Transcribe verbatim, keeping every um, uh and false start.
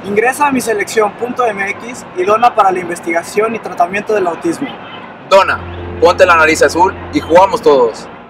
Ingresa a mi selección punto m x y dona para la investigación y tratamiento del autismo. Dona, ponte la nariz azul y jugamos todos.